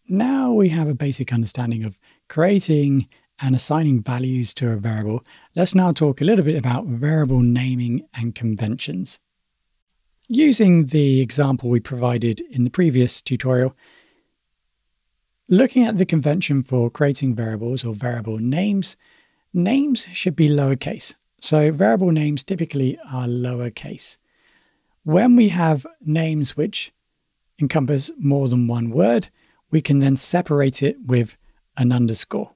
Now we have a basic understanding of creating and assigning values to a variable. Let's now talk a little bit about variable naming and conventions. Using the example we provided in the previous tutorial, looking at the convention for creating variables or variable names, names should be lowercase. So variable names typically are lowercase. When we have names which encompass more than one word, we can then separate it with an underscore.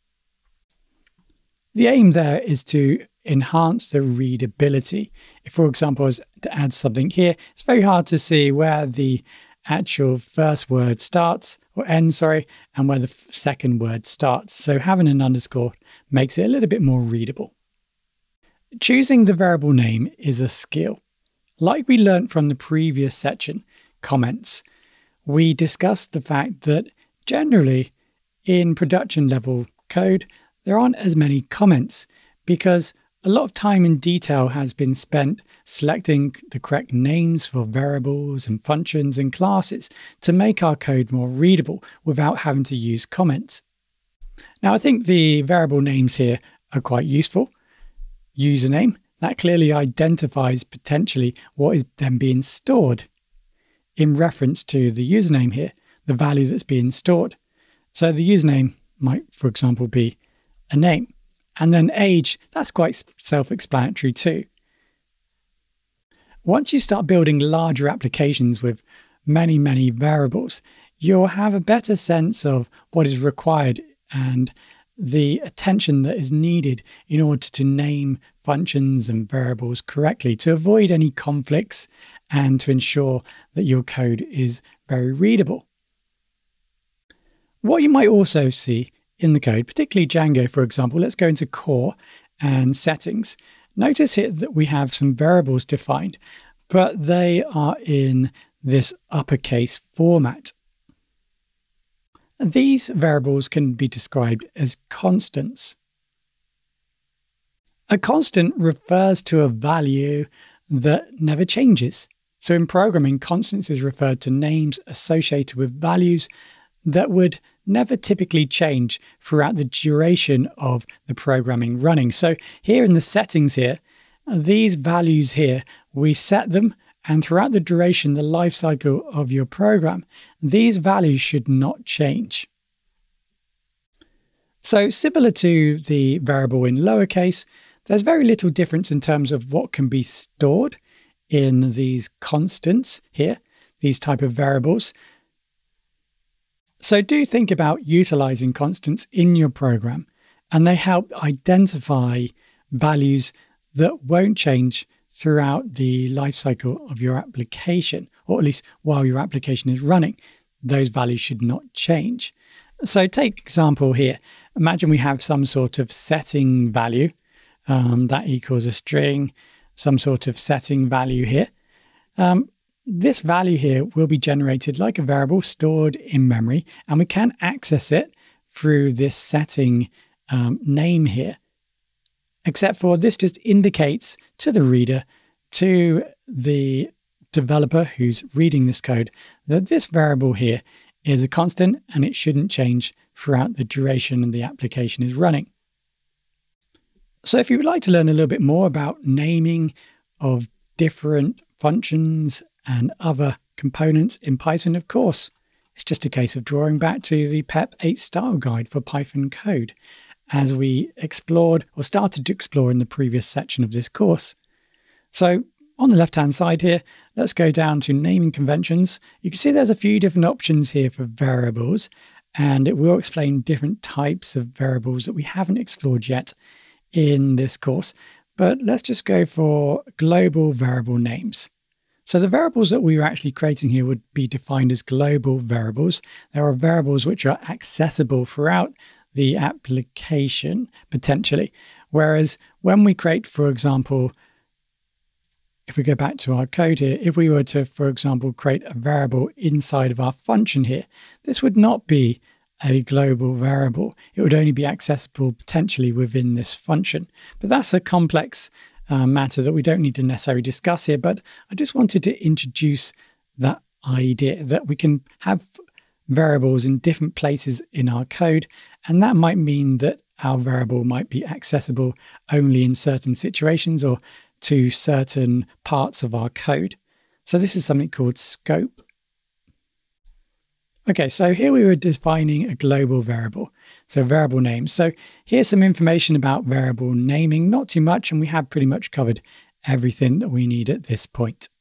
The aim there is to enhance the readability. If, for example, I was to add something here, it's very hard to see where the actual first word starts or ends, and where the second word starts. So having an underscore makes it a little bit more readable. Choosing the variable name is a skill. Like we learned from the previous section, comments, we discussed the fact that generally in production level code, there aren't as many comments because a lot of time and detail has been spent selecting the correct names for variables and functions and classes to make our code more readable without having to use comments. Now, I think the variable names here are quite useful. Username, that clearly identifies potentially what is then being stored in reference to the username here, the values that's being stored. So the username might, for example, be a name. And then age, that's quite self-explanatory too. Once you start building larger applications with many variables, you'll have a better sense of what is required and the attention that is needed in order to name functions and variables correctly to avoid any conflicts and to ensure that your code is very readable. What you might also see in the code, particularly Django, for example, let's go into core and settings. Notice here that we have some variables defined, but they are in this uppercase format. These variables can be described as constants. A constant refers to a value that never changes. So in programming, constants is referred to names associated with values that would never typically change throughout the duration of the programming running. So here in the settings here, these values here, we set them, and throughout the duration, the life cycle of your program, these values should not change. So similar to the variable in lowercase, there's very little difference in terms of what can be stored in these constants here, these type of variables. So do think about utilizing constants in your program, and they help identify values that won't change throughout the life cycle of your application, or at least while your application is running. Those values should not change. So take example here. Imagine we have some sort of setting value that equals a string, some sort of setting value here. This value here will be generated like a variable stored in memory, and we can access it through this setting name here. Except for this just indicates to the reader, to the developer who's reading this code, that this variable here is a constant and it shouldn't change throughout the duration and the application is running. So if you would like to learn a little bit more about naming of different functions and other components in Python, of course, it's just a case of drawing back to the PEP 8 style guide for Python code, as we explored or started to explore in the previous section of this course. So on the left-hand side here, let's go down to naming conventions. You can see there's a few different options here for variables, and it will explain different types of variables that we haven't explored yet in this course. But let's just go for global variable names. So the variables that we were actually creating here would be defined as global variables. There are variables which are accessible throughout the application potentially. Whereas when we create, for example, if we go back to our code here, if we were to, for example, create a variable inside of our function here, this would not be a global variable. It would only be accessible potentially within this function. But that's a complex matter that we don't need to necessarily discuss here. But I just wanted to introduce that idea that we can have variables in different places in our code, and that might mean that our variable might be accessible only in certain situations or to certain parts of our code. So this is something called scope. Okay, so here we were defining a global variable, so variable name. So here's some information about variable naming, not too much, and we have pretty much covered everything that we need at this point.